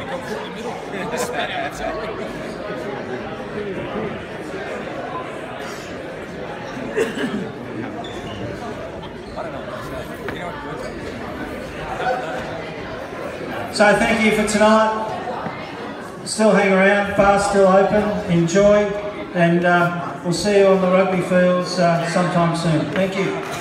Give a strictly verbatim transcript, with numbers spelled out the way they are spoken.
got caught in the middle. Spat out itself. I don't know what to say. You know what? So thank you for tonight. Still hang around, bar's still open, enjoy, and uh, we'll see you on the rugby fields uh, sometime soon. Thank you.